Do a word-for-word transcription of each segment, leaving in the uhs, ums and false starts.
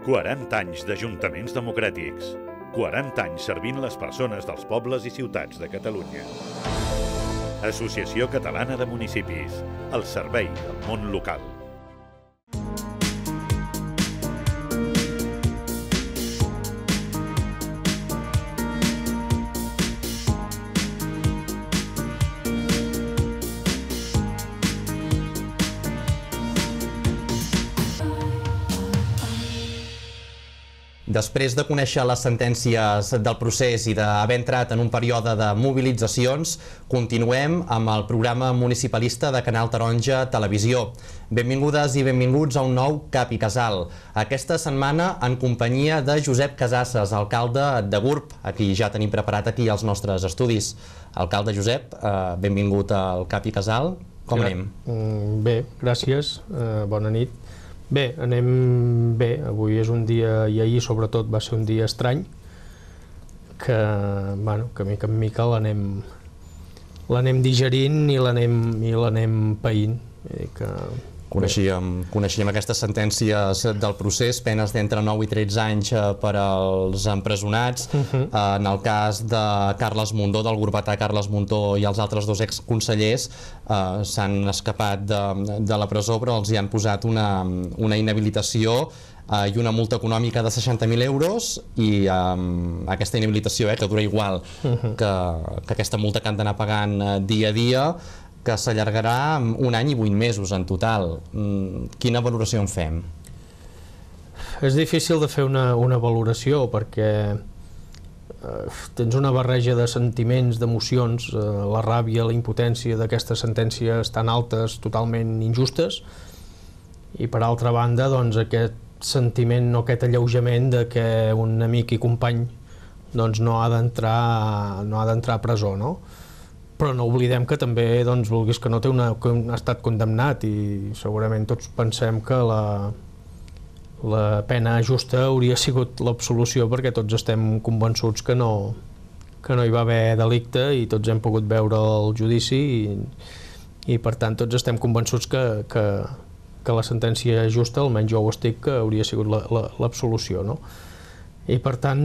quaranta anys d'ajuntaments democràtics. quaranta anys servint les persones dels pobles i ciutats de Catalunya. Associació Catalana de Municipis. El servei del món local. Després de conèixer les sentències del procés i d'haver entrat en un període de mobilitzacions, continuem amb el programa municipalista de Canal Taronja Televisió. Benvingudes i benvinguts a un nou Cap i Casal. Aquesta setmana en companyia de Josep Casasses, alcalde de Gurb, a qui ja tenim preparat aquí als nostres estudis. Alcalde Josep, eh, benvingut al Cap i Casal. Com anem? Bé, gràcies. Eh, bona nit. Bé, anem bé. Avui és un dia, i ahir sobretot va ser un dia estrany, que, bueno, que mica en mica l'anem l'anem digerint i l'anem i l'anem païnt. Que... Coneixíem, coneixíem aquestes sentències del procés, penes d'entre nou i tretze anys per als empresonats. Uh-huh. En el cas de Carles Mundó, del gurbetà Carles Mundó, i els altres dos exconsellers eh, s'han escapat de, de la presó, però els hi han posat una, una inhabilitació eh, i una multa econòmica de seixanta mil euros, i eh, aquesta inhabilitació, eh, que dura igual uh-huh. que, que aquesta multa que han d'anar pagant eh, dia a dia, que s'allargarà un any i vuit mesos en total. Quina valoració en fem? És difícil de fer una, una valoració perquè eh, tens una barreja de sentiments, d'emocions, eh, la ràbia, la impotència d'aquestes sentències tan altes, totalment injustes, i per altra banda doncs, aquest sentiment o aquest alleujament de que un amic i company doncs, no ha d'entrar no ha d'entrar a presó, no? Però no oblidem que també, doncs, vulguis que no, té una, que ha estat condemnat, i segurament tots pensem que la, la pena justa hauria sigut l'absolució, perquè tots estem convençuts que no, que no hi va haver delicte i tots hem pogut veure el judici, i, i per tant tots estem convençuts que, que, que la sentència justa, almenys jo ho estic, que hauria sigut l'absolució, no? I per tant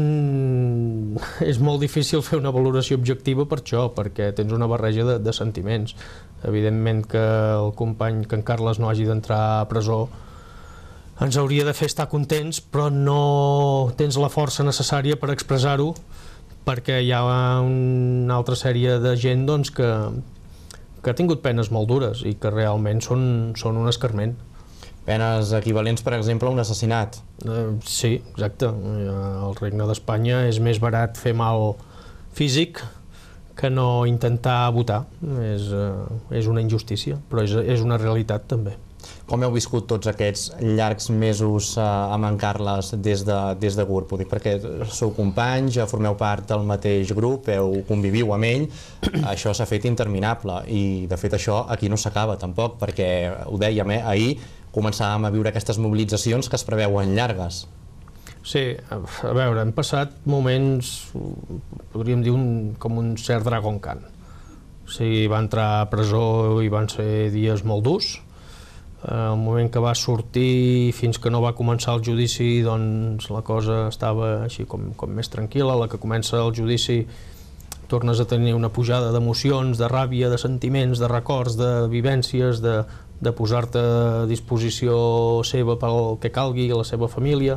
és molt difícil fer una valoració objectiva per això, perquè tens una barreja de, de sentiments. Evidentment que el company, que en Carles no hagi d'entrar a presó, ens hauria de fer estar contents, però no tens la força necessària per expressar-ho, perquè hi ha una altra sèrie de gent doncs, que, que ha tingut penes molt dures i que realment són, són un escarment. Penes equivalents, per exemple, a un assassinat. Uh, sí, exacte. Al Regne d'Espanya és més barat fer mal físic que no intentar votar. És, uh, és una injustícia, però és, és una realitat també. Com heu viscut tots aquests llargs mesos uh, amb en Carles des de, des de Gurb? Ho dic perquè sou companys, ja formeu part del mateix grup, heu conviviu amb ell, això s'ha fet interminable, i de fet això aquí no s'acaba tampoc, perquè ho dèiem, eh, ahir començàvem a viure aquestes mobilitzacions que es preveuen llargues. Sí, a veure, hem passat moments, podríem dir, un, com un cert Dragon Khan. O sigui, va entrar a presó i van ser dies molt durs. El moment que va sortir fins que no va començar el judici, doncs la cosa estava així com, com més tranquil·la. A la que comença el judici tornes a tenir una pujada d'emocions, de ràbia, de sentiments, de records, de vivències, de, de posar-te a disposició seva pel que calgui, a la seva família.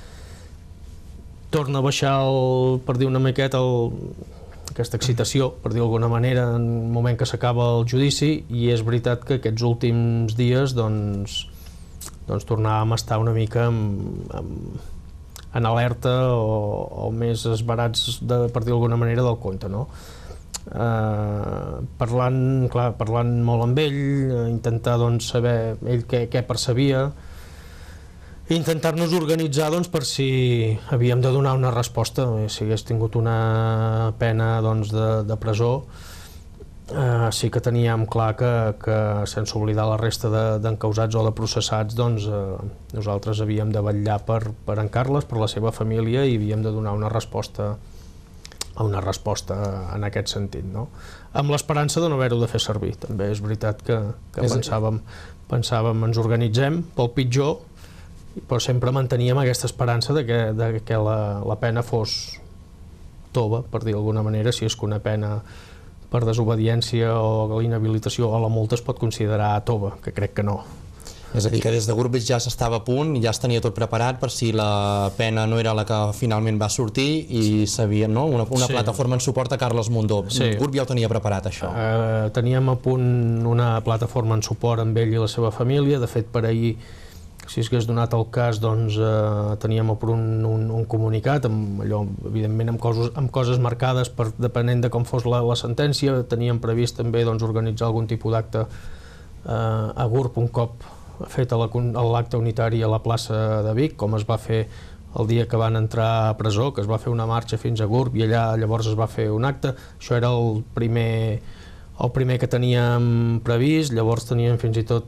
Torna a baixar, el, per dir una miqueta, el, aquesta excitació, per dir d'alguna manera, en el moment que s'acaba el judici, i és veritat que aquests últims dies doncs, doncs tornàvem a estar una mica amb, amb, en alerta o, o més esbarats, de, per dir d'alguna manera, del compte, no? Uh, parlant, clar, parlant molt amb ell, intentar doncs, saber ell què, què percebia, intentar-nos organitzar doncs, per si havíem de donar una resposta. Si hagués tingut una pena doncs, de, de presó, uh, sí que teníem clar que, que sense oblidar la resta d'encausats de, o de processats, doncs, uh, nosaltres havíem de vetllar per, per en Carles, per la seva família, i havíem de donar una resposta a una resposta en aquest sentit, no? Amb l'esperança de no haver-ho de fer servir. També és veritat que, que pensàvem, pensàvem ens organitzem pel pitjor, però sempre manteníem aquesta esperança de que, de que la, la pena fos tova, per dir d'alguna manera, si és que una pena per desobediència o l'inhabilitació o la multa es pot considerar tova, que crec que no. És a dir, que des de GURB ja s'estava a punt, ja es tenia tot preparat per si la pena no era la que finalment va sortir i sabia, no? Una, una sí. plataforma en suport a Carles Mundó. Sí. GURB ja ho tenia preparat, això. Uh, teníem a punt una plataforma en suport amb ell i la seva família. De fet, per ahir, si es hagués donat el cas, doncs uh, teníem a punt un, un, un comunicat, amb allò, evidentment amb coses, amb coses marcades per, depenent de com fos la, la sentència. Teníem previst també doncs, organitzar algun tipus d'acte uh, a GURB un cop fet l'acte unitari a la plaça de Vic, com es va fer el dia que van entrar a presó, que es va fer una marxa fins a GURB i allà llavors es va fer un acte. Això era el primer, el primer que teníem previst. Llavors teníem fins i tot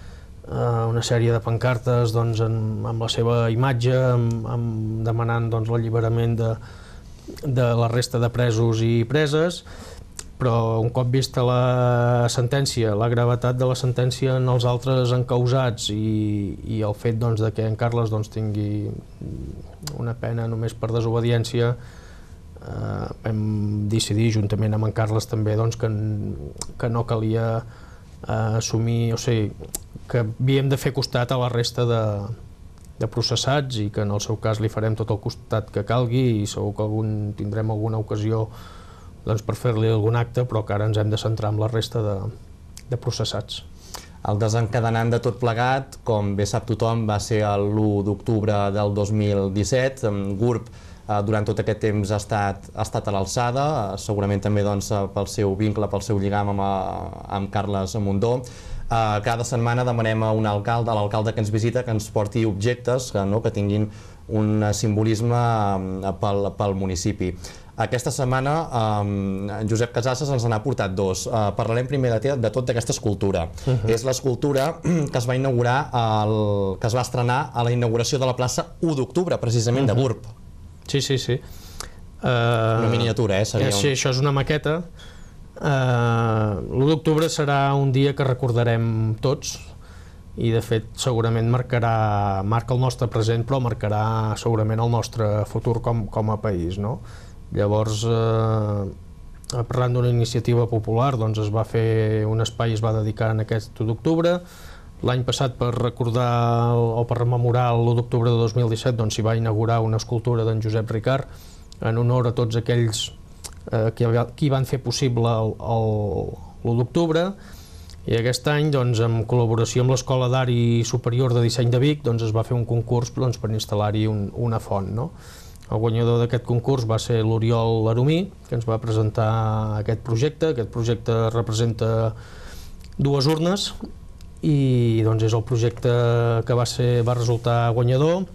eh, una sèrie de pancartes doncs, en, amb la seva imatge, amb, amb, demanant doncs, l'alliberament de, de la resta de presos i preses. Però un cop vista la sentència, la gravetat de la sentència en els altres encausats i, i el fet doncs, de que en Carles doncs, tingui una pena només per desobediència, eh, vam decidir, juntament amb en Carles també, doncs, que, que no calia eh, assumir, o sigui, que havíem de fer costat a la resta de, de processats i que en el seu cas li farem tot el costat que calgui i segur que algun, tindrem alguna ocasió doncs per fer-li algun acte, però que ara ens hem de centrar en la resta de, de processats. El desencadenant de tot plegat, com bé sap tothom, va ser l'u d'octubre del dos mil disset. GURB eh, durant tot aquest temps ha estat, ha estat a l'alçada, eh, segurament també doncs, pel seu vincle, pel seu lligam amb, amb Carles Mundó. Eh, cada setmana demanem a un alcalde, a l'alcalde que ens visita, que ens porti objectes que, no, que tinguin un simbolisme pel, pel municipi. Aquesta setmana eh, Josep Casassas ens n'ha portat dos. Eh, parlarem primer de, de tot d'aquesta escultura. Uh-huh. És l'escultura que es va inaugurar, el, que es va estrenar a la inauguració de la plaça u d'octubre, precisament, uh-huh. de GURB. Sí, sí, sí. Uh, una miniatura, eh? Seria eh sí, un... això és una maqueta. Uh, l'u d'octubre serà un dia que recordarem tots i, de fet, segurament marcarà, marca el nostre present, però marcarà segurament el nostre futur com, com a país, no? Llavors, eh, parlant d'una iniciativa popular, doncs es va fer un espai, es va dedicar en aquest u d'octubre. L'any passat, per recordar o per rememorar l'u d'octubre de dos mil disset, doncs s'hi va inaugurar una escultura d'en Josep Ricart en honor a tots aquells eh, que, qui van fer possible l'u d'octubre. I aquest any, doncs, en col·laboració amb l'Escola d'Art i Superior de Disseny de Vic, doncs es va fer un concurs doncs, per instal·lar-hi un, una font, no? El guanyador d'aquest concurs va ser l'Oriol Aromí, que ens va presentar aquest projecte. Aquest projecte representa dues urnes i doncs, és el projecte que va, ser, va resultar guanyador.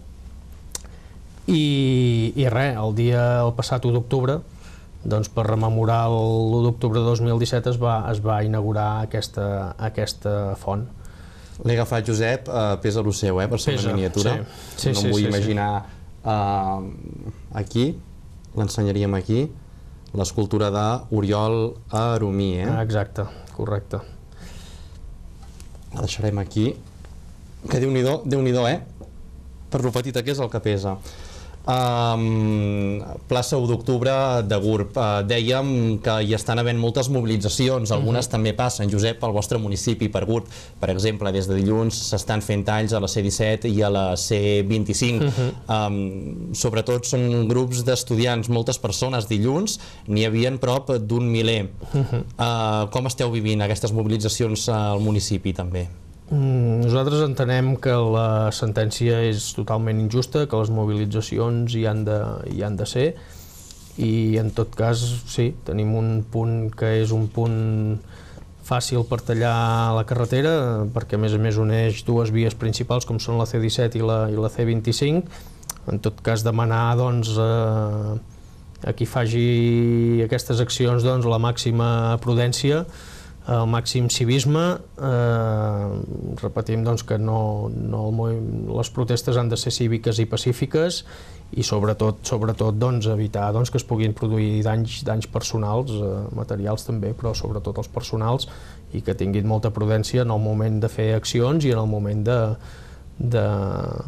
I, i res, el dia, el passat u d'octubre, doncs, per rememorar l'u d'octubre de dos mil disset es va, es va inaugurar aquesta, aquesta font. L'he agafat, Josep, uh, pesa lo seu, eh, per ser una miniatura. Sí. Sí, no sí, em vull sí, imaginar... Sí. Uh, aquí, l'ensenyaríem aquí, l'escultura d'Oriol Aromí, eh? Ah, exacte, correcte. La deixarem aquí. Que Déu-n'hi-do, Déu-n'hi-do, eh? Per lo petita que és el que pesa. Um, plaça u d'octubre de GURB. Uh, dèiem que hi estan havent moltes mobilitzacions, algunes uh-huh. també passen, Josep, pel vostre municipi, per GURB. Per exemple, des de dilluns s'estan fent talls a la C disset i a la C vint-i-cinc. Uh-huh. um, sobretot són grups d'estudiants, moltes persones. Dilluns n'hi havia prop d'un miler. Uh-huh. uh, com esteu vivint aquestes mobilitzacions al municipi, també? Nosaltres entenem que la sentència és totalment injusta, que les mobilitzacions hi han de, hi han de ser i en tot cas sí, tenim un punt que és un punt fàcil per tallar la carretera perquè a més a més uneix dues vies principals com són la C disset i la, i la C vint-i-cinc. En tot cas demanar doncs, eh, a qui faci aquestes accions doncs, la màxima prudència, el màxim civisme. Eh, repetim doncs, que no, no, les protestes han de ser cíviques i pacífiques i sobretot, sobretot doncs, evitar doncs, que es puguin produir danys, danys personals, eh, materials també, però sobretot els personals, i que tinguin molta prudència en el moment de fer accions i en el moment de, de,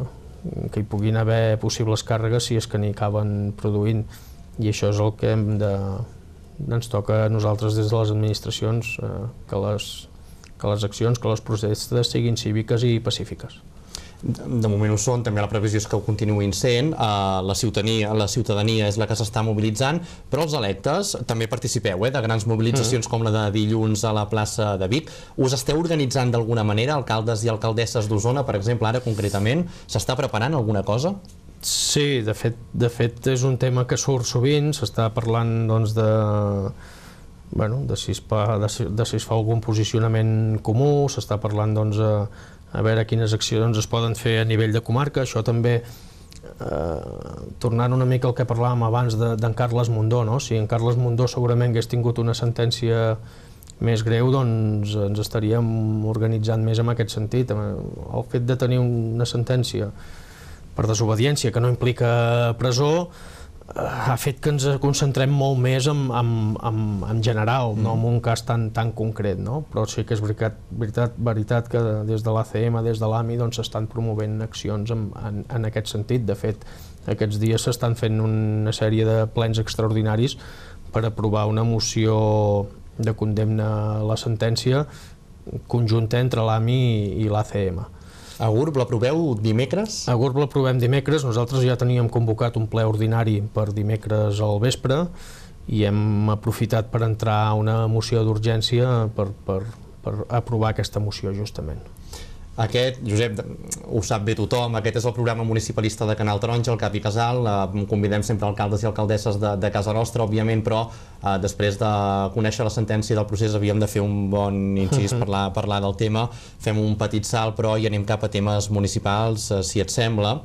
que hi puguin haver possibles càrregues si és que n'hi acaben produint, i això és el que hem de, ens toca a nosaltres des de les administracions, eh, que, les, que les accions, que les protestes siguin cíviques i pacífiques. De moment ho són, també la previsió és que ho continuïn sent, uh, la, ciutadania, la ciutadania és la que s'està mobilitzant, però els electes també participeu eh, de grans mobilitzacions mm. com la de dilluns a la plaça de Vic. Us esteu organitzant d'alguna manera, alcaldes i alcaldesses d'Osona, per exemple, ara concretament, s'està preparant alguna cosa? Sí, de fet, de fet és un tema que surt sovint, s'està parlant doncs, de, bueno, de, si es fa, de, si, de si es fa algun posicionament comú, s'està parlant doncs, a, a veure quines accions es poden fer a nivell de comarca. Això també, eh, tornant una mica al que parlàvem abans d'en de, Carles Mundó, no? Si en Carles Mundó segurament hagués tingut una sentència més greu, doncs ens estaríem organitzant més en aquest sentit. El fet de tenir una sentència per desobediència que no implica presó ha fet que ens concentrem molt més en, en, en, en general, mm. no en un cas tan, tan concret, no? Però sí que és veritat, veritat, veritat que des de l'A C M, des de l'AMI, doncs s'estan promovent accions en, en, en aquest sentit. De fet, aquests dies s'estan fent una sèrie de plens extraordinaris per aprovar una moció de condemna a la sentència conjunta entre l'AMI i l'A C M. A GURB l'aproveu dimecres? A GURB l'aprovem dimecres. Nosaltres ja teníem convocat un ple ordinari per dimecres al vespre i hem aprofitat per entrar a una moció d'urgència per, per, per aprovar aquesta moció, justament. Aquest, Josep, ho sap bé tothom, aquest és el programa municipalista de Canal Taronja, el Cap i Casal. Eh, convidem sempre alcaldes i alcaldesses de, de casa nostra, òbviament, però eh, després de conèixer la sentència del procés havíem de fer un bon incís, uh-huh. parlar, parlar del tema. Fem un petit salt, però i anem cap a temes municipals, eh, si et sembla.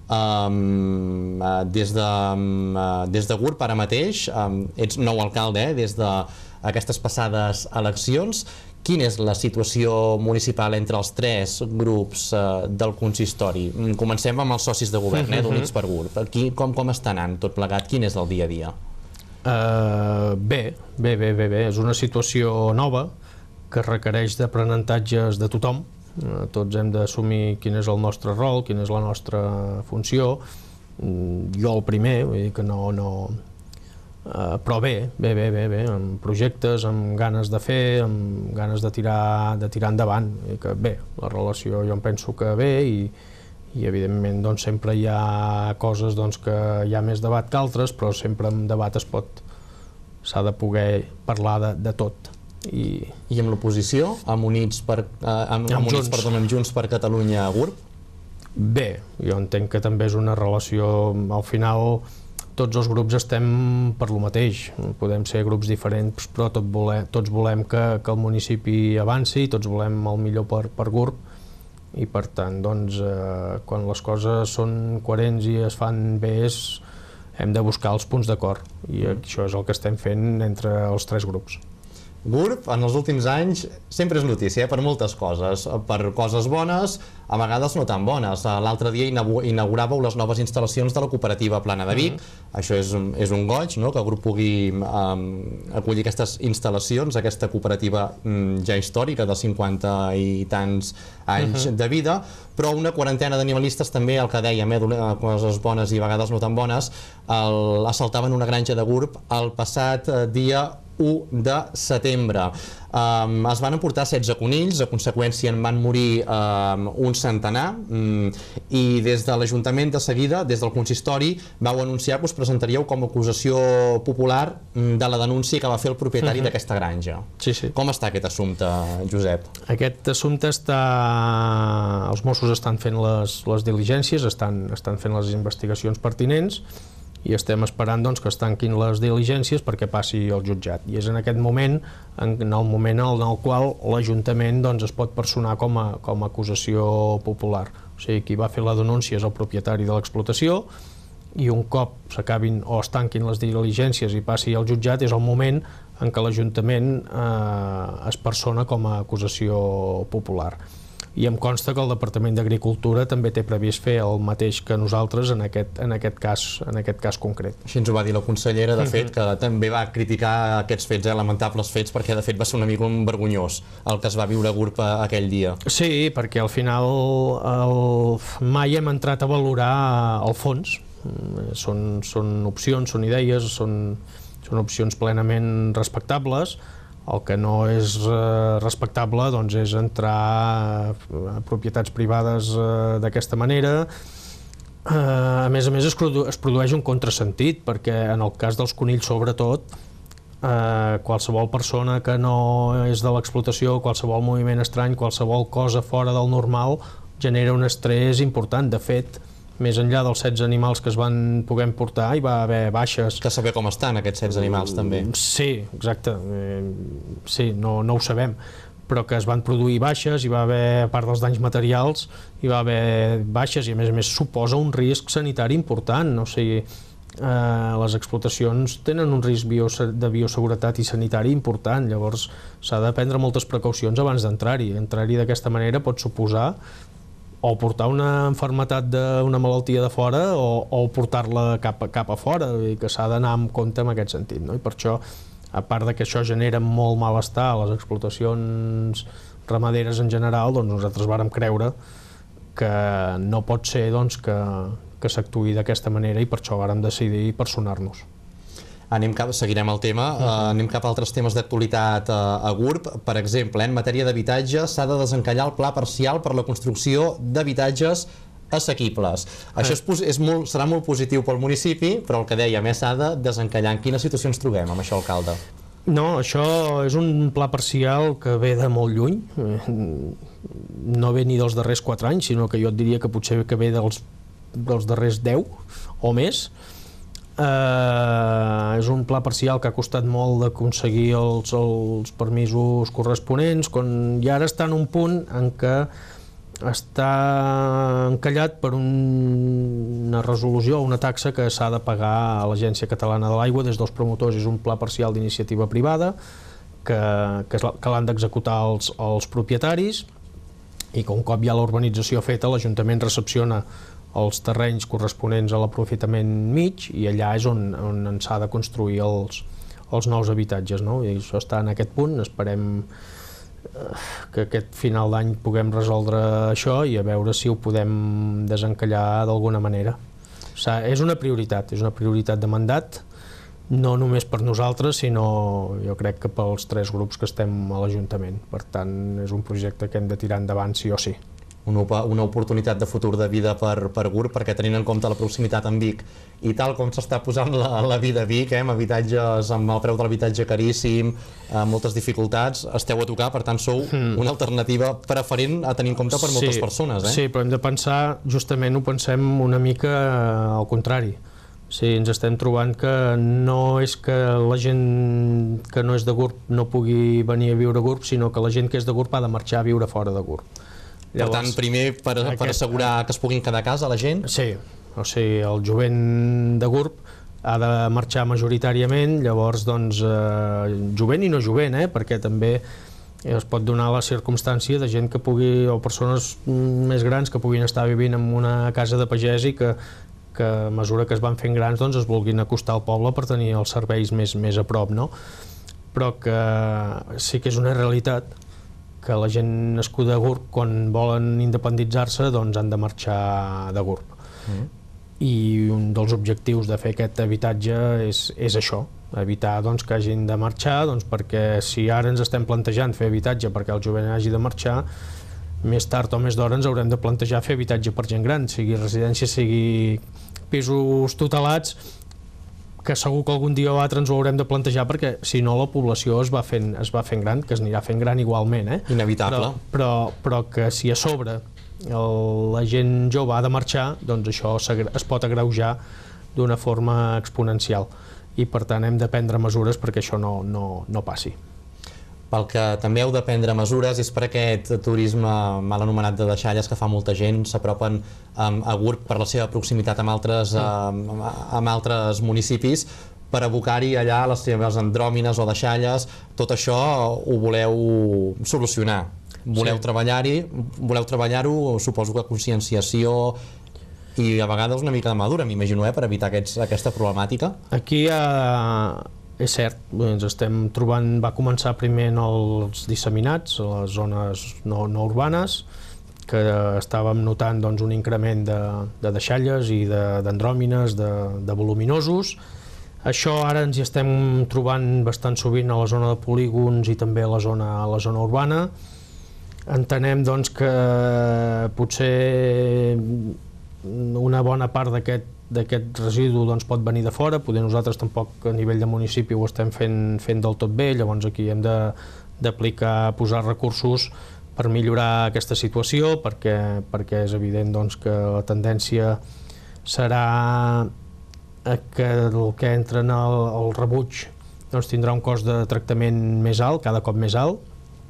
Um, uh, des de, um, uh, des de GURB ara mateix, um, ets nou alcalde, eh, des d'aquestes passades eleccions. Quina és la situació municipal entre els tres grups uh, del consistori? Comencem amb els socis de govern, eh, d'Units per GURB. Aquí, com, com està anant tot plegat? Quin és el dia a dia? Uh, bé, bé, bé, bé, bé. És una situació nova que requereix d'aprenentatges de tothom. Uh, tots hem d'assumir quin és el nostre rol, quina és la nostra funció. Uh, jo el primer, vull dir que no... no Uh, però bé, bé, bé, bé, bé, amb projectes, amb ganes de fer, amb ganes de tirar, de tirar endavant. I que bé, la relació jo em penso que bé i, i evidentment doncs, sempre hi ha coses doncs, que hi ha més debat que altres, però sempre en debat es pot, s'ha de poder parlar de, de tot. I, I amb l'oposició, amb Units per, uh, amb, amb, amb, Units, perdó, amb Junts per Catalunya a GURB? Bé, jo entenc que també és una relació, al final tots els grups estem per lo mateix, podem ser grups diferents, però tot volem, tots volem que, que el municipi avanci, tots volem el millor per, per GURB i per tant, doncs, eh, quan les coses són coherents i es fan bé, és, hem de buscar els punts d'acord i mm. això és el que estem fent entre els tres grups. GURB, en els últims anys, sempre és notícia, eh, per moltes coses, per coses bones, a vegades no tan bones. L'altre dia inauguràveu les noves instal·lacions de la cooperativa Plana de Vic. Mm-hmm. Això és, és un goig, no?, que el grup pugui um, acollir aquestes instal·lacions, aquesta cooperativa um, ja històrica de cinquanta i tants anys mm-hmm. de vida, però una quarantena d'animalistes també, el que dèiem, eh, coses bones i a vegades no tan bones, el, assaltaven una granja de GURB el passat eh, dia u de setembre. Um, es van emportar setze conills, a conseqüència en van morir um, un centenar, um, i des de l'Ajuntament de seguida, des del consistori, vau anunciar que us presentaríeu com a acusació popular um, de la denúncia que va fer el propietari uh-huh. d'aquesta granja. Sí, sí. Com està aquest assumpte, Josep? Aquest assumpte està... Els Mossos estan fent les, les diligències, estan, estan fent les investigacions pertinents, i estem esperant doncs, que es tanquin les diligències perquè passi al jutjat. I és en aquest moment, en el moment en el qual l'Ajuntament doncs, es pot personar com a, com a acusació popular. O sigui, qui va fer la denúncia és el propietari de l'explotació i un cop s'acabin o es tanquin les diligències i passi al jutjat és el moment en què l'Ajuntament eh, es persona com a acusació popular. i em consta que el Departament d'Agricultura també té previst fer el mateix que nosaltres en aquest, en aquest, cas, en aquest cas concret. Així ens ho va dir la consellera, de fet, que també va criticar aquests fets, eh, lamentables fets, perquè de fet va ser una mica un vergonyós el que es va viure a Gurb aquell dia. Sí, perquè al final el... mai hem entrat a valorar el fons. Són, són opcions, són idees, són, són opcions plenament respectables. El que no és eh, respectable doncs, és entrar a propietats privades eh, d'aquesta manera. Eh, a més a més es, produ es produeix un contrasentit, perquè en el cas dels conills sobretot, eh, qualsevol persona que no és de l'explotació, qualsevol moviment estrany, qualsevol cosa fora del normal, genera un estrès important. De fet, més enllà dels setze animals que es van poder portar, hi va haver baixes. Que saber com estan aquests setze animals, també. Sí, exacte. Eh, sí, no, no ho sabem, però que es van produir baixes, hi va haver, a part dels danys materials, hi va haver baixes i a més a més suposa un risc sanitari important. O sigui, eh, les explotacions tenen un risc bio, de bioseguretat i sanitari important, llavors s'ha de prendre moltes precaucions abans d'entrar-hi. Entrar-hi d'aquesta manera pot suposar o portar una malaltia d'una malaltia de fora o, o portar-la cap, cap a fora, i que s'ha d'anar amb compte en aquest sentit, no? I per això, a part de que això genera molt malestar a les explotacions ramaderes en general, doncs nosaltres vàrem creure que no pot ser doncs, que, que s'actuï d'aquesta manera, i per això vàrem decidir personar-nos. Anem cap, seguirem el tema, uh, anem cap a altres temes d'actualitat uh, a Gurb. Per exemple, en matèria d'habitatge s'ha de desencallar el pla parcial per la construcció d'habitatges assequibles. Uh. Això és, és molt, serà molt positiu pel municipi, però el que dèiem és s'ha de desencallar. En quina situació ens trobem amb això, alcalde? No, això és un pla parcial que ve de molt lluny, no ve ni dels darrers quatre anys, sinó que jo et diria que potser que ve dels, dels darrers deu o més. Uh, és un pla parcial que ha costat molt d'aconseguir els, els permisos corresponents, quan ja ara està en un punt en què està encallat per un, una resolució o una taxa que s'ha de pagar a l'Agència Catalana de l'Aigua des dels promotors. És un pla parcial d'iniciativa privada que, que, que l'han d'executar els, els propietaris, i que un cop hi ha la urbanització feta, l'Ajuntament recepciona els terrenys corresponents a l'aprofitament mig, i allà és on, on s'ha de construir els, els nous habitatges, no? I això està en aquest punt. Esperem que aquest final d'any puguem resoldre això i a veure si ho podem desencallar d'alguna manera. O sigui, és una prioritat, és una prioritat de mandat, no només per nosaltres, sinó jo crec que pels tres grups que estem a l'Ajuntament. Per tant, és un projecte que hem de tirar endavant sí o sí. Una, una oportunitat de futur de vida per, per Gurb, perquè tenint en compte la proximitat amb Vic i tal com s'està posant la, la vida a Vic, eh, amb habitatges, amb el preu de l'habitatge caríssim, amb moltes dificultats, esteu a tocar, per tant sou mm. una alternativa preferent a tenir en compte per moltes sí, persones. Eh? Sí, però hem de pensar, justament ho pensem una mica al contrari. Sí, ens estem trobant que no és que la gent que no és de Gurb no pugui venir a viure a Gurb, sinó que la gent que és de Gurb ha de marxar a viure fora de Gurb. Per Llavors, tant, primer per, aquest, per assegurar que es puguin quedar a casa la gent? Sí, o sigui, el jovent de Gurb ha de marxar majoritàriament, llavors, doncs, eh, jovent i no jovent, eh, perquè també es pot donar la circumstància de gent que pugui, o persones més grans que puguin estar vivint en una casa de pagès i que, que a mesura que es van fent grans doncs es vulguin acostar al poble per tenir els serveis més, més a prop, no? Però que sí que és una realitat que la gent nascuda a Gurb, quan volen independitzar-se, doncs han de marxar de Gurb. Mm. I un dels objectius de fer aquest habitatge és, és això, evitar doncs, que hagin de marxar, doncs, perquè si ara ens estem plantejant fer habitatge perquè el jovent hagi de marxar, més tard o més d'hora ens haurem de plantejar fer habitatge per gent gran, sigui residència, sigui pisos tutelats, que segur que algun dia o altre ens ho haurem de plantejar, perquè si no la població es va fent, es va fent gran, que es anirà fent gran igualment. Eh? Inevitable. Però, però, però que si a sobre el, la gent jove ha de marxar, doncs això es pot agreujar d'una forma exponencial. I per tant hem de prendre mesures perquè això no, no, no passi. Pel que també heu de prendre mesures és per aquest turisme mal anomenat de deixalles que fa molta gent, s'apropen um, a Gurb per la seva proximitat amb altres, um, amb altres municipis, per abocar-hi allà les seves andròmines o deixalles. Tot això ho voleu solucionar. Voleu Sí. treballar-hi, voleu treballar-ho, suposo que conscienciació i a vegades una mica de madura, m'imagino, eh, per evitar aquests, aquesta problemàtica. Aquí ha, és cert, ens estem trobant, va començar primer en els disseminats, a les zones no, no urbanes, que estàvem notant doncs, un increment de, de deixalles i d'andròmines, de, de, de voluminosos. Això ara ens hi estem trobant bastant sovint a la zona de polígons i també a la zona, a la zona urbana. Entenem doncs, que potser una bona part d'aquest d'aquest residu doncs, pot venir de fora, poder nosaltres tampoc a nivell de municipi ho estem fent, fent del tot bé, llavors aquí hem d'aplicar, posar recursos per millorar aquesta situació, perquè, perquè és evident doncs, que la tendència serà que el que entra en el, el rebuig doncs, tindrà un cost de tractament més alt, cada cop més alt,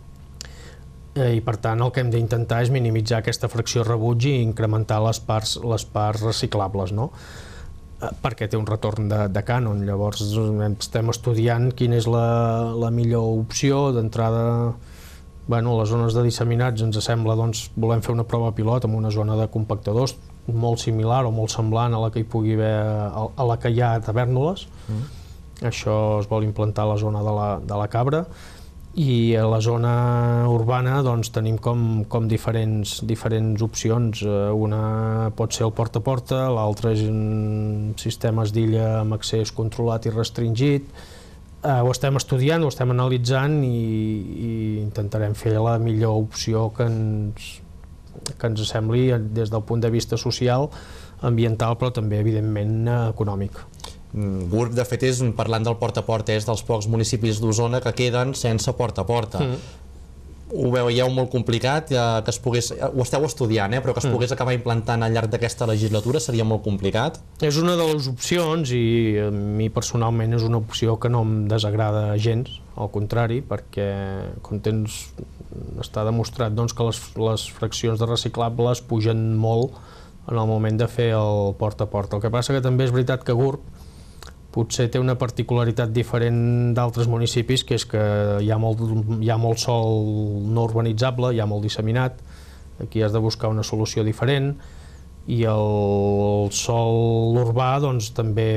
i per tant el que hem d'intentar és minimitzar aquesta fracció rebuig i incrementar les parts, les parts reciclables, no? Perquè té un retorn de, de cànon. Llavors estem estudiant quina és la, la millor opció d'entrada. Bueno, a les zones de disseminats ens sembla, doncs, volem fer una prova pilot amb una zona de compactadors molt similar o molt semblant a la que hi pugui haver, a la que hi ha a Tavèrnoles. Mm. Això es vol implantar a la zona de la, de la Cabra. I a la zona urbana doncs, tenim com, com diferents, diferents opcions. Una pot ser el porta a porta, l'altra és en sistemes d'illa amb accés controlat i restringit. Eh, ho estem estudiant, ho estem analitzant i, i intentarem fer la millor opció que ens, que ens sembli des del punt de vista social, ambiental, però també evidentment econòmic. Gurb, de fet, és, parlant del porta a porta, és dels pocs municipis d'Osona que queden sense porta a porta. Mm. Ho veieu molt complicat, eh, que es pogués, ho esteu estudiant, eh, però que es pogués acabar implantant al llarg d'aquesta legislatura seria molt complicat? És una de les opcions i a mi personalment és una opció que no em desagrada gens, al contrari, perquè com tens, està demostrat doncs, que les, les fraccions de reciclables pugen molt en el moment de fer el porta a porta. El que passa que també és veritat que Gurb potser té una particularitat diferent d'altres municipis, que és que hi ha, molt, hi ha molt sòl no urbanitzable, hi ha molt disseminat, aquí has de buscar una solució diferent, i el sòl urbà doncs, també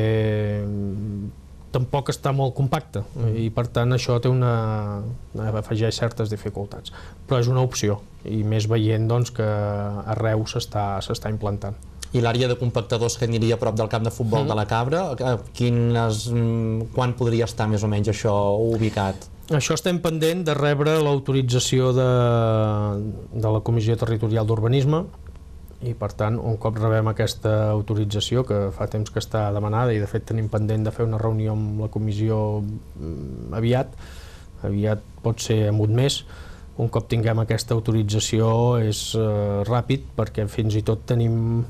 tampoc està molt compacte, i per tant això té una, afegeix certes dificultats, però és una opció, i més veient doncs, que arreu s'està s'està implantant. I l'àrea de compactadors que aniria a prop del camp de futbol mm. de la Cabra, quines, quan podria estar més o menys això ubicat? Això estem pendent de rebre l'autorització de, de la Comissió Territorial d'Urbanisme i per tant un cop rebem aquesta autorització, que fa temps que està demanada i de fet tenim pendent de fer una reunió amb la comissió aviat, aviat pot ser en un mes. Un cop tinguem aquesta autorització és eh, ràpid perquè fins i tot tenim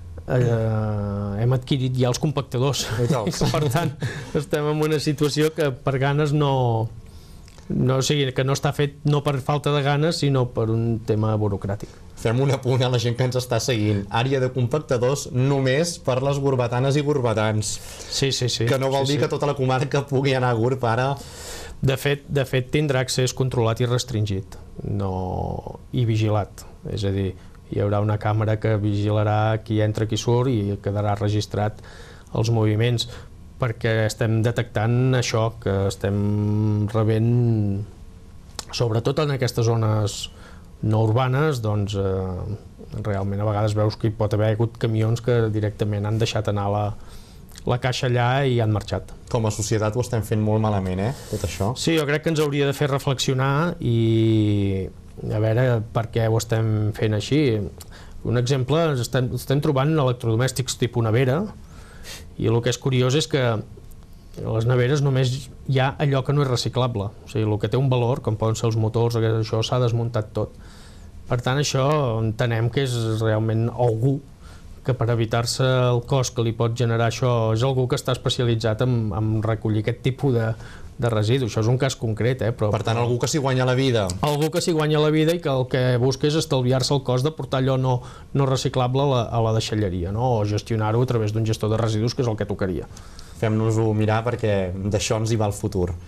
Eh, hem adquirit ja els compactadors i per tant estem en una situació que per ganes no, no o sigui, que no està fet no per falta de ganes sinó per un tema burocràtic. Fem un apunt a la gent que ens està seguint. Àrea de compactadors només per les gurbatanes i gurbatans. Sí, sí, sí. Que no vol sí, dir sí. que tota la comarca pugui anar a Gurb ara. De fet, de fet tindrà accés controlat i restringit no, i vigilat, és a dir, hi haurà una càmera que vigilarà qui entra, qui surt i quedarà registrat els moviments perquè estem detectant això, que estem rebent, sobretot en aquestes zones no urbanes, doncs eh, realment a vegades veus que hi pot haver hagut camions que directament han deixat anar la, la caixa allà i han marxat. Com a societat ho estem fent molt malament, eh, tot això? Sí, jo crec que ens hauria de fer reflexionar i a veure per què ho estem fent així. Un exemple, estem, estem trobant electrodomèstics tipus nevera i el que és curiós és que a les neveres només hi ha allò que no és reciclable, o sigui, el que té un valor, com poden ser els motors, això s'ha desmuntat tot. Per tant, això entenem que és realment algú que per evitar-se el cost que li pot generar això és algú que està especialitzat en, en recollir aquest tipus de de residus. Això és un cas concret, eh? Però, per tant, algú que s'hi guanya la vida. Algú que s'hi guanya la vida i que el que busca és estalviar-se el cost de portar allò no, no reciclable a la, a la deixalleria, no? O gestionar-ho a través d'un gestor de residus, que és el que tocaria. Fem-nos-ho mirar perquè d'això ens hi va el futur.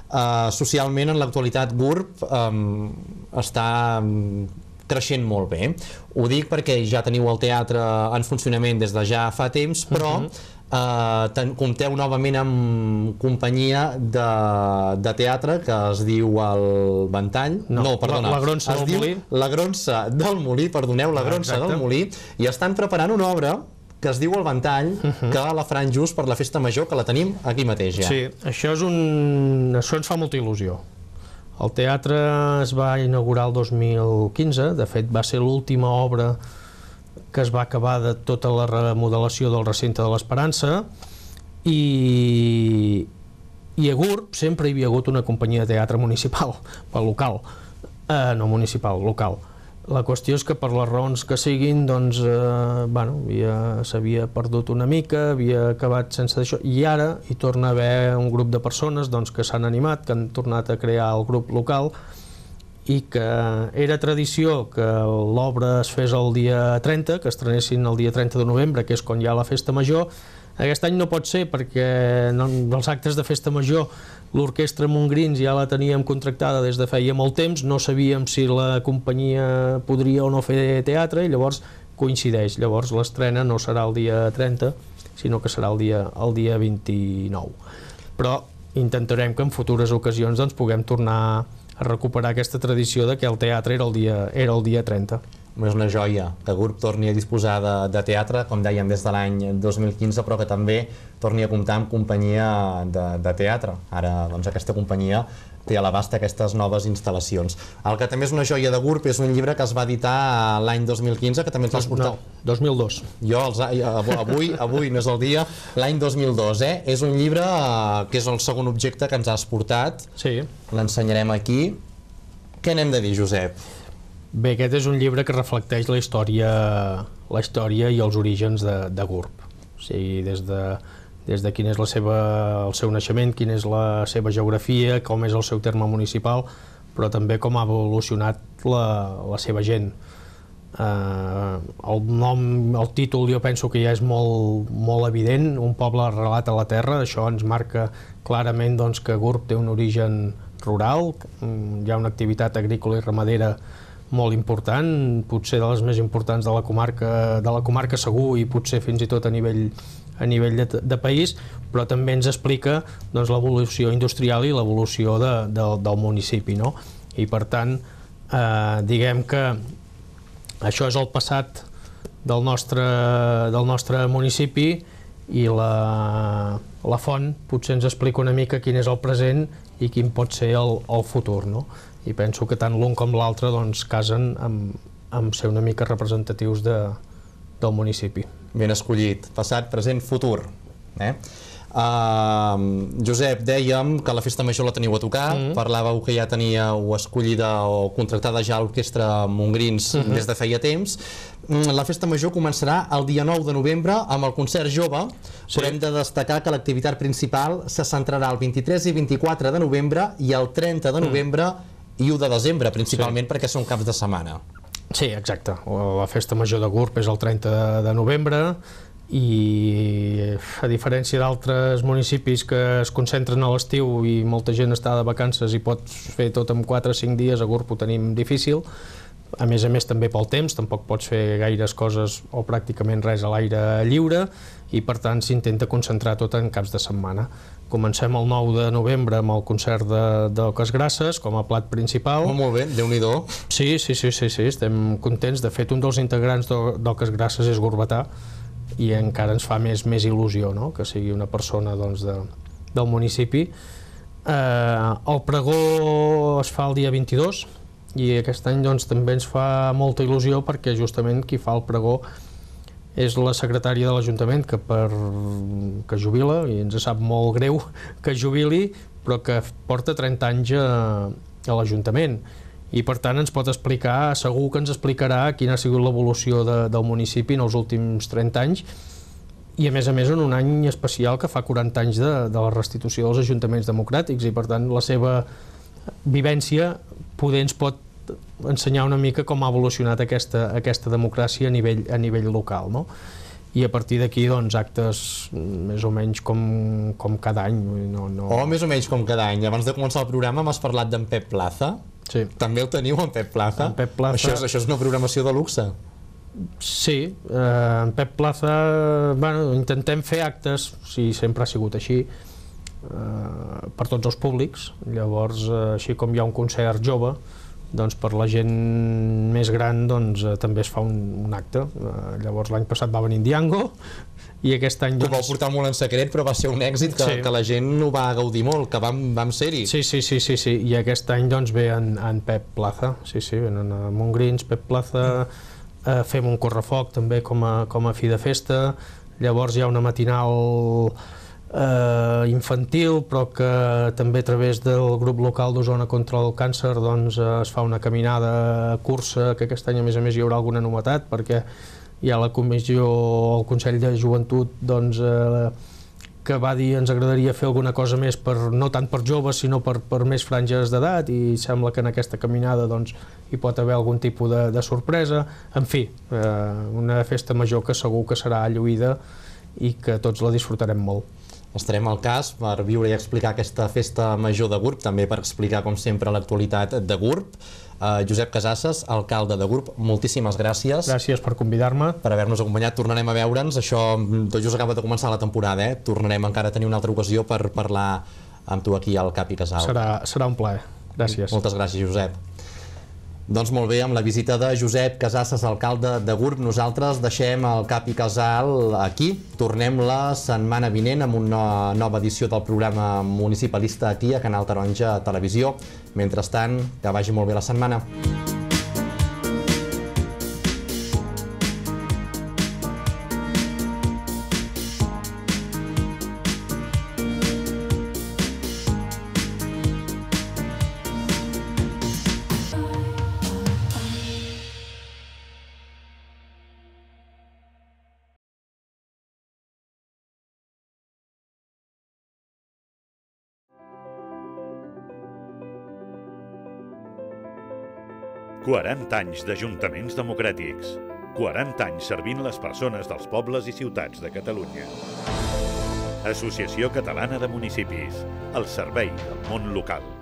Uh, socialment, en l'actualitat, GURB um, està um, creixent molt bé. Ho dic perquè ja teniu el teatre en funcionament des de ja fa temps, però uh-huh. uh, ten, compteu novament amb companyia de, de teatre que es diu el Ventall. No, no perdona. La, la Gronsa del Molí. La Gronsa del Molí, perdoneu, la Gronsa del Molí, i estan preparant una obra que es diu El Ventall, uh-huh. que la faran just per la Festa Major, que la tenim aquí mateix ja. Sí, això, és un... això ens fa molta il·lusió. El teatre es va inaugurar el dos mil quinze, de fet va ser l'última obra que es va acabar de tota la remodelació del recinte de l'Esperança, i, i a GURB sempre hi havia hagut una companyia de teatre municipal, local, eh, no municipal, local. La qüestió és que per les raons que siguin, doncs, eh, bueno, s'havia perdut una mica, havia acabat sense això, i ara hi torna a haver un grup de persones doncs, que s'han animat, que han tornat a crear el grup local, i que era tradició que l'obra es fes el dia trenta, que estrenessin el dia trenta de novembre, que és quan hi ha la Festa Major. Aquest any no pot ser perquè no, dels actes de Festa Major l'Orquestra Montgrins ja la teníem contractada des de feia molt temps, no sabíem si la companyia podria o no fer teatre i llavors coincideix. Llavors l'estrena no serà el dia trenta, sinó que serà el dia, el dia vint-i-nou. Però intentarem que en futures ocasions doncs, puguem tornar a recuperar aquesta tradició de que el teatre era el dia, era el dia trenta. És una joia que GURB torni a disposar de, de teatre, com dèiem, des de l'any dos mil quinze, però que també torni a comptar amb companyia de, de teatre. Ara, doncs, aquesta companyia té a l'abast aquestes noves instal·lacions. El que també és una joia de GURB és un llibre que es va editar l'any dos mil quinze, que també ens l'has portat. No, dos mil dos. Jo, els, avui, avui no és el dia, l'any dos mil dos, eh? És un llibre que és el segon objecte que ens has portat. Sí. L'ensenyarem aquí. Què n'hem de dir, Josep? Bé, aquest és un llibre que reflecteix la història, la història i els orígens de, de GURB. O sigui, des de, des de quin és la seva, el seu naixement, quina és la seva geografia, com és el seu terme municipal, però també com ha evolucionat la, la seva gent. Eh, el nom, el títol jo penso que ja és molt, molt evident, un poble arrelat a la terra, això ens marca clarament doncs, que GURB té un origen rural, hi ha una activitat agrícola i ramadera molt important, potser de les més importants de la comarca, de la comarca segur i potser fins i tot a nivell, a nivell de, de país, però també ens explica doncs, l'evolució industrial i l'evolució de, de, del municipi, no? I per tant, eh, diguem que això és el passat del nostre, del nostre municipi i la, la font potser ens explica una mica quin és el present i quin pot ser el, el futur, no? I penso que tant l'un com l'altre doncs, casen amb, amb ser una mica representatius de, del municipi. Ben escollit. Passat, present, futur. Eh? Uh, Josep, dèiem que la Festa Major la teniu a tocar, mm -hmm. parlàveu que ja teníeu escollida o contractada ja l'Orquestra Montgrins mm -hmm. des de feia temps. La Festa Major començarà el dia nou de novembre amb el concert jove, sí. Però hem de destacar que l'activitat principal se centrarà el vint-i-tres i vint-i-quatre de novembre i el trenta de novembre mm. i u de desembre, principalment sí. Perquè són caps de setmana. Sí, exacte. La Festa Major de GURB és el trenta de novembre i a diferència d'altres municipis que es concentren a l'estiu i molta gent està de vacances i pot fer tot en quatre o cinc dies, a GURB ho tenim difícil. A més a més també pel temps, tampoc pots fer gaires coses o pràcticament res a l'aire lliure i per tant s'intenta concentrar tot en caps de setmana. Comencem el nou de novembre amb el concert de, d'Oques Grasses com a plat principal. Oh, molt bé, Déu-n'hi-do. Sí, sí, sí, sí, sí, estem contents. De fet, un dels integrants d'Oques Grasses és gurbetà i encara ens fa més, més il·lusió, no? Que sigui una persona doncs, de, del municipi. Eh, el pregó es fa el dia vint-i-dos i aquest any doncs, també ens fa molta il·lusió perquè justament qui fa el pregó és la secretària de l'Ajuntament que, per, que jubila i ens sap molt greu que jubili però que porta trenta anys a, a l'Ajuntament i per tant ens pot explicar, segur que ens explicarà quina ha sigut l'evolució de, del municipi en els últims trenta anys i a més a més en un any especial que fa quaranta anys de, de la restitució dels ajuntaments democràtics i per tant la seva vivència poder ens pot ensenyar una mica com ha evolucionat aquesta, aquesta democràcia a nivell, a nivell local, no? i a partir d'aquí doncs actes més o menys com, com cada any. No, no... O més o menys com cada any. Abans de començar el programa m'has parlat d'en Pep Plaza. Sí. També el teniu, en Pep Plaza? En Pep Plaza... Això és, això és una programació de luxe. Sí, eh, en Pep Plaza, bueno, intentem fer actes, si sempre ha sigut així, eh, per tots els públics. Llavors, eh, així com hi ha un concert jove, doncs per la gent més gran doncs, eh, també es fa un, un acte. Eh, llavors l'any passat va venir Diango i aquest any... Doncs... Ho vau portar molt en secret, però va ser un èxit que, sí. que la gent ho va gaudir molt, que vam, vam ser-hi. Sí, sí, sí, sí, sí, i aquest any doncs ve en, en Pep Plaza, sí, sí, venen a Montgrins, Pep Plaza, eh, fem un correfoc també com a, com a fi de festa, llavors hi ha una matinal eh, infantil, però que també a través del grup local d'Osona contra el càncer doncs, eh, es fa una caminada cursa, que aquest any a més a més hi haurà alguna novetat, perquè hi ha la comissió, el Consell de Joventut, doncs, eh, que va dir ens agradaria fer alguna cosa més, per, no tant per joves, sinó per, per més franges d'edat, i sembla que en aquesta caminada doncs, hi pot haver algun tipus de, de sorpresa. En fi, eh, una festa major que segur que serà lluïda i que tots la disfrutarem molt. Estarem al cas per viure i explicar aquesta festa major de Gurb, també per explicar, com sempre, l'actualitat de Gurb. Uh, Josep Casasses, alcalde de Gurb, moltíssimes gràcies. Gràcies per convidar-me. Per haver-nos acompanyat. Tornarem a veure'ns. Això tot just acaba de començar la temporada, eh? Tornarem encara a tenir una altra ocasió per parlar amb tu aquí al Cap i Casal. Serà, serà un plaer. Gràcies. Moltes gràcies, Josep. Doncs molt bé, amb la visita de Josep Casasses, alcalde de Gurb, nosaltres deixem el Cap i Casal aquí. Tornem la setmana vinent amb una nova edició del programa municipalista aquí a Canal Taronja Televisió. Mentrestant, que vagi molt bé la setmana. quaranta anys d'Ajuntaments Democràtics. quaranta anys servint les persones dels pobles i ciutats de Catalunya. Associació Catalana de Municipis. El servei del món local.